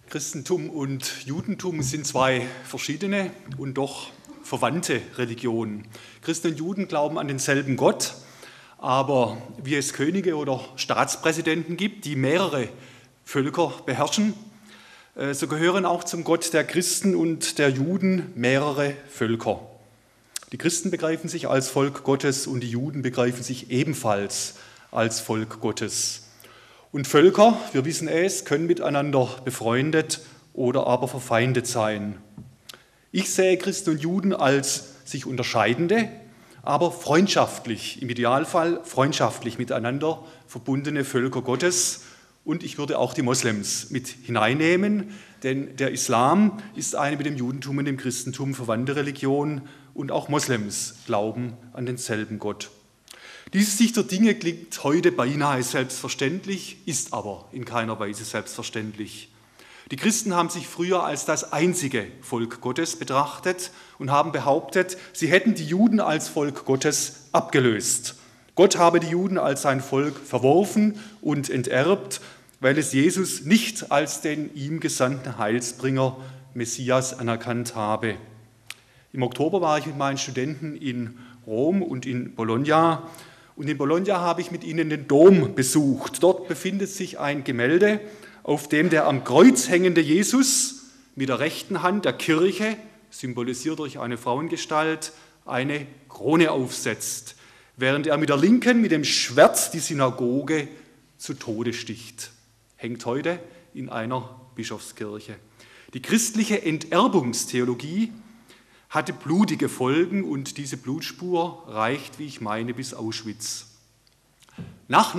Christentum und Judentum sind zwei verschiedene und doch verwandte Religionen. Christen und Juden glauben an denselben Gott, aber wie es Könige oder Staatspräsidenten gibt, die mehrere Völker beherrschen, so gehören auch zum Gott der Christen und der Juden mehrere Völker. Die Christen begreifen sich als Volk Gottes und die Juden begreifen sich ebenfalls als Volk Gottes. Und Völker, wir wissen es, können miteinander befreundet oder aber verfeindet sein. Ich sehe Christen und Juden als sich unterscheidende, aber freundschaftlich, im Idealfall freundschaftlich miteinander verbundene Völker Gottes. Und ich würde auch die Moslems mit hineinnehmen, denn der Islam ist eine mit dem Judentum und dem Christentum verwandte Religion und auch Moslems glauben an denselben Gott. Diese Sicht der Dinge klingt heute beinahe selbstverständlich, ist aber in keiner Weise selbstverständlich. Die Christen haben sich früher als das einzige Volk Gottes betrachtet und haben behauptet, sie hätten die Juden als Volk Gottes abgelöst. Gott habe die Juden als sein Volk verworfen und enterbt, weil es Jesus nicht als den ihm gesandten Heilsbringer Messias anerkannt habe. Im Oktober war ich mit meinen Studenten in Rom und in Bologna. Und in Bologna habe ich mit ihnen den Dom besucht. Dort befindet sich ein Gemälde, auf dem der am Kreuz hängende Jesus mit der rechten Hand der Kirche, symbolisiert durch eine Frauengestalt, eine Krone aufsetzt, während er mit der linken, mit dem Schwert die Synagoge zu Tode sticht. Hängt heute in einer Bischofskirche. Die christliche Enterbungstheologie hatte blutige Folgen und diese Blutspur reicht, wie ich meine, bis Auschwitz. Nach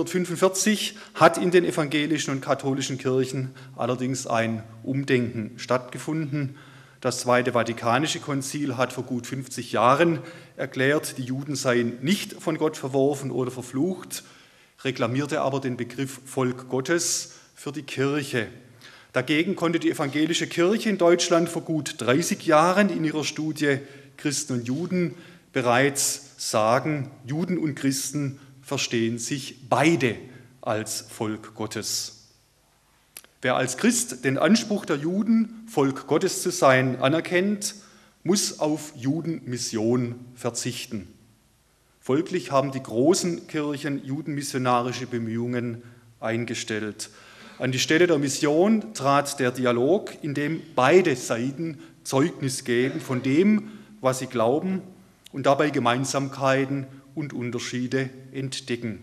1945 hat in den evangelischen und katholischen Kirchen allerdings ein Umdenken stattgefunden. Das Zweite Vatikanische Konzil hat vor gut 50 Jahren erklärt, die Juden seien nicht von Gott verworfen oder verflucht, reklamierte aber den Begriff Volk Gottes für die Kirche. Dagegen konnte die evangelische Kirche in Deutschland vor gut 30 Jahren in ihrer Studie Christen und Juden bereits sagen, Juden und Christen verstehen sich beide als Volk Gottes. Wer als Christ den Anspruch der Juden, Volk Gottes zu sein, anerkennt, muss auf Judenmission verzichten. Folglich haben die großen Kirchen judenmissionarische Bemühungen eingestellt. An die Stelle der Mission trat der Dialog, in dem beide Seiten Zeugnis geben von dem, was sie glauben und dabei Gemeinsamkeiten und Unterschiede entdecken.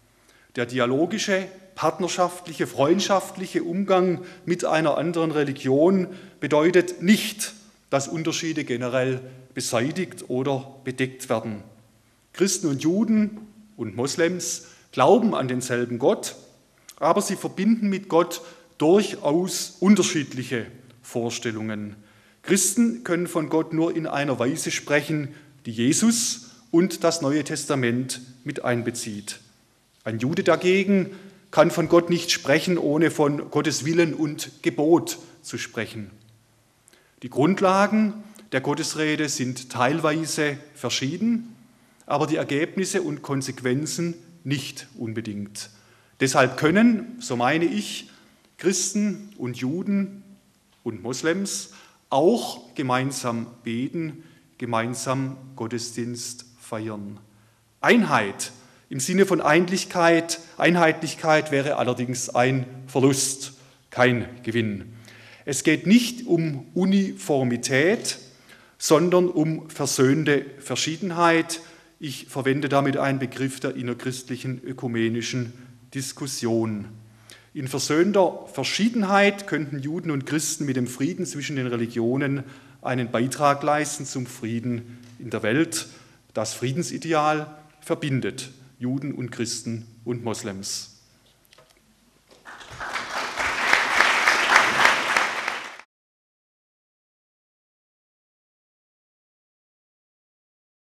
Der dialogische, partnerschaftliche, freundschaftliche Umgang mit einer anderen Religion bedeutet nicht, dass Unterschiede generell beseitigt oder bedeckt werden. Christen und Juden und Moslems glauben an denselben Gott, aber sie verbinden mit Gott durchaus unterschiedliche Vorstellungen. Christen können von Gott nur in einer Weise sprechen, die Jesus und das Neue Testament mit einbezieht. Ein Jude dagegen kann von Gott nicht sprechen, ohne von Gottes Willen und Gebot zu sprechen. Die Grundlagen der Gottesrede sind teilweise verschieden, aber die Ergebnisse und Konsequenzen nicht unbedingt. Deshalb können, so meine ich, Christen und Juden und Moslems auch gemeinsam beten, gemeinsam Gottesdienst feiern. Einheit im Sinne von Einheitlichkeit wäre allerdings ein Verlust, kein Gewinn. Es geht nicht um Uniformität, sondern um versöhnte Verschiedenheit. Ich verwende damit einen Begriff der innerchristlichen ökumenischen Diskussion. In versöhnter Verschiedenheit könnten Juden und Christen mit dem Frieden zwischen den Religionen einen Beitrag leisten zum Frieden in der Welt. Das Friedensideal verbindet Juden und Christen und Moslems.